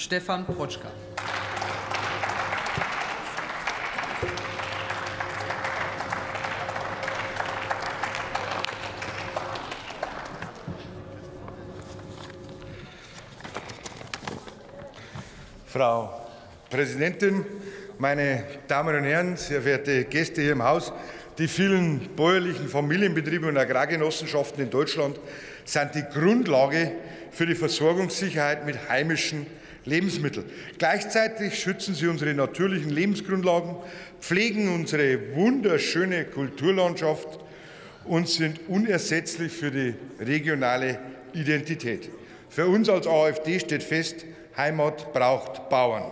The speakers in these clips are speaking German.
Stefan Protschka. Frau Präsidentin, meine Damen und Herren, sehr verehrte Gäste hier im Haus! Die vielen bäuerlichen Familienbetriebe und Agrargenossenschaften in Deutschland sind die Grundlage für die Versorgungssicherheit mit heimischen Lebensmitteln. Gleichzeitig schützen sie unsere natürlichen Lebensgrundlagen, pflegen unsere wunderschöne Kulturlandschaft und sind unersetzlich für die regionale Identität. Für uns als AfD steht fest: Heimat braucht Bauern.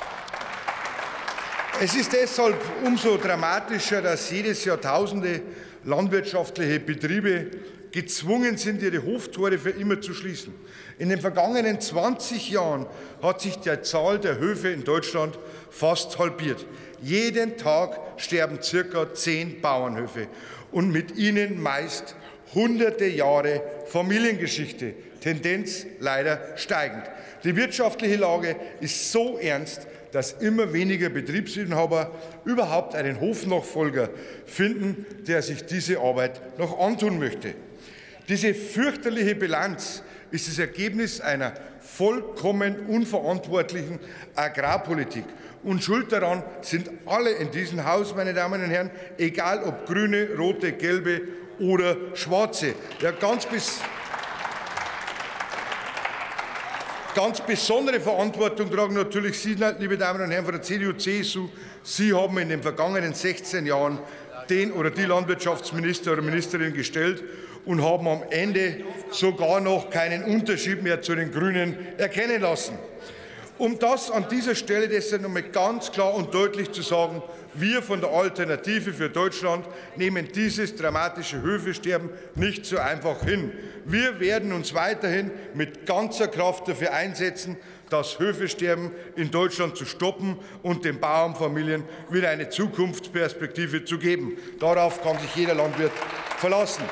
Es ist deshalb umso dramatischer, dass jedes Jahr tausende landwirtschaftliche Betriebe gezwungen sind, ihre Hoftore für immer zu schließen. In den vergangenen 20 Jahren hat sich die Zahl der Höfe in Deutschland fast halbiert. Jeden Tag sterben ca. 10 Bauernhöfe und mit ihnen meist hunderte Jahre Familiengeschichte, Tendenz leider steigend. Die wirtschaftliche Lage ist so ernst, dass immer weniger Betriebsinhaber überhaupt einen Hofnachfolger finden, der sich diese Arbeit noch antun möchte. Diese fürchterliche Bilanz ist das Ergebnis einer vollkommen unverantwortlichen Agrarpolitik. Und schuld daran sind alle in diesem Haus, meine Damen und Herren, egal ob Grüne, Rote, Gelbe oder Schwarze. Ja, Ganz besondere Verantwortung tragen natürlich Sie, liebe Damen und Herren von der CDU-CSU. Sie haben in den vergangenen 16 Jahren den oder die Landwirtschaftsminister oder Ministerin gestellt und haben am Ende sogar noch keinen Unterschied mehr zu den Grünen erkennen lassen. Um das an dieser Stelle deshalb noch einmal ganz klar und deutlich zu sagen: Wir von der Alternative für Deutschland nehmen dieses dramatische Höfesterben nicht so einfach hin. Wir werden uns weiterhin mit ganzer Kraft dafür einsetzen, das Höfesterben in Deutschland zu stoppen und den Bauernfamilien wieder eine Zukunftsperspektive zu geben. Darauf kann sich jeder Landwirt verlassen.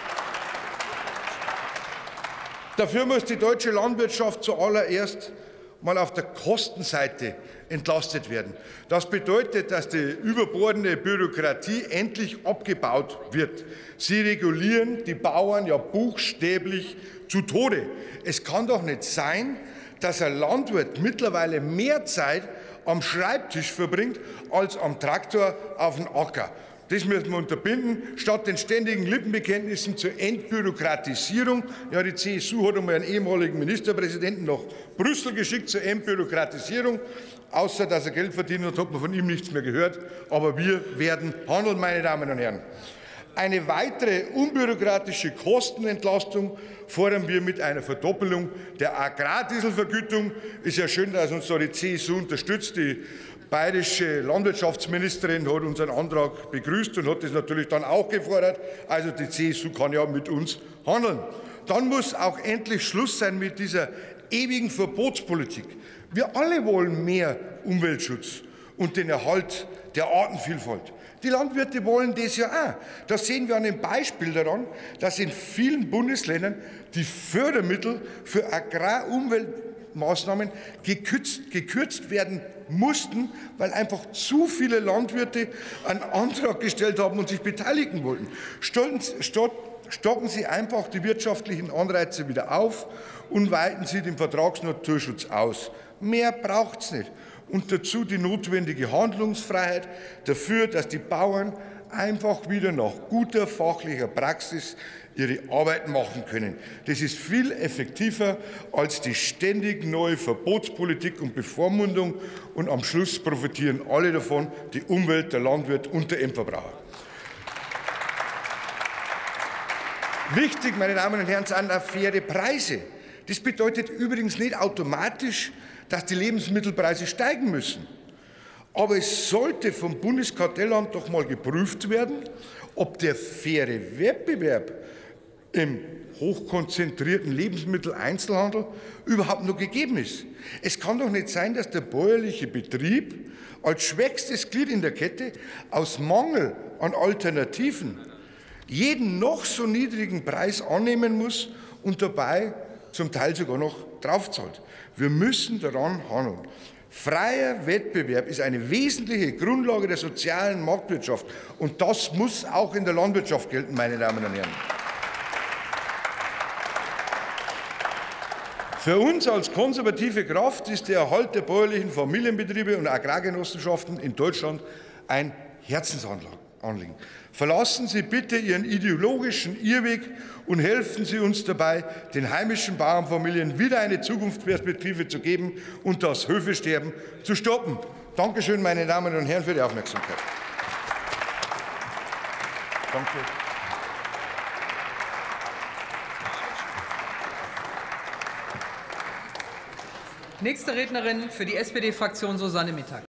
Dafür muss die deutsche Landwirtschaft zuallererst mal auf der Kostenseite entlastet werden. Das bedeutet, dass die überbordende Bürokratie endlich abgebaut wird. Sie regulieren die Bauern ja buchstäblich zu Tode. Es kann doch nicht sein, dass ein Landwirt mittlerweile mehr Zeit am Schreibtisch verbringt als am Traktor auf dem Acker. Das müssen wir unterbinden, statt den ständigen Lippenbekenntnissen zur Entbürokratisierung. Ja, die CSU hat einmal einen ehemaligen Ministerpräsidenten nach Brüssel geschickt zur Entbürokratisierung. Außer dass er Geld verdient hat, hat man von ihm nichts mehr gehört. Aber wir werden handeln, meine Damen und Herren. Eine weitere unbürokratische Kostenentlastung fordern wir mit einer Verdoppelung der Agrardieselvergütung. Ist ja schön, dass uns da die CSU unterstützt. Die bayerische Landwirtschaftsministerin hat unseren Antrag begrüßt und hat das natürlich dann auch gefordert. Also die CSU kann ja mit uns handeln. Dann muss auch endlich Schluss sein mit dieser ewigen Verbotspolitik. Wir alle wollen mehr Umweltschutz und den Erhalt der Artenvielfalt. Die Landwirte wollen das ja auch. Das sehen wir an dem Beispiel daran, dass in vielen Bundesländern die Fördermittel für Agrarumweltmaßnahmen gekürzt werden mussten, weil einfach zu viele Landwirte einen Antrag gestellt haben und sich beteiligen wollten. Stocken Sie einfach die wirtschaftlichen Anreize wieder auf und weiten Sie den Vertragsnaturschutz aus. Mehr braucht es nicht. Und dazu die notwendige Handlungsfreiheit dafür, dass die Bauern einfach wieder nach guter fachlicher Praxis ihre Arbeit machen können. Das ist viel effektiver als die ständig neue Verbotspolitik und Bevormundung. Und am Schluss profitieren alle davon, die Umwelt, der Landwirt und der Endverbraucher. Wichtig, meine Damen und Herren, sind auch faire Preise. Das bedeutet übrigens nicht automatisch, dass die Lebensmittelpreise steigen müssen. Aber es sollte vom Bundeskartellamt doch mal geprüft werden, ob der faire Wettbewerb im hochkonzentrierten Lebensmitteleinzelhandel überhaupt noch gegeben ist. Es kann doch nicht sein, dass der bäuerliche Betrieb als schwächstes Glied in der Kette aus Mangel an Alternativen jeden noch so niedrigen Preis annehmen muss und dabei zum Teil sogar noch draufzahlt. Wir müssen daran handeln. Freier Wettbewerb ist eine wesentliche Grundlage der sozialen Marktwirtschaft. Und das muss auch in der Landwirtschaft gelten, meine Damen und Herren. Für uns als konservative Kraft ist der Erhalt der bäuerlichen Familienbetriebe und Agrargenossenschaften in Deutschland ein Herzensanliegen. Verlassen Sie bitte Ihren ideologischen Irrweg und helfen Sie uns dabei, den heimischen Bauernfamilien wieder eine Zukunftsperspektive zu geben und das Höfesterben zu stoppen. Dankeschön, meine Damen und Herren, für die Aufmerksamkeit. Danke. Nächste Rednerin für die SPD-Fraktion Susanne Mittag.